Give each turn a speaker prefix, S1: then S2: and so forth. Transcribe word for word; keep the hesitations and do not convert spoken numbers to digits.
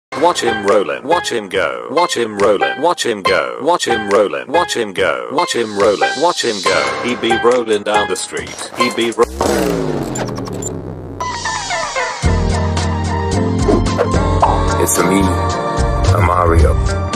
S1: Watch him rollin', watch him go, watch him rollin', watch him go, watch him rollin', watch him go, watch him rollin', watch him go. He be rollin' down the street, he be ro-
S2: It's me, I'm Mario.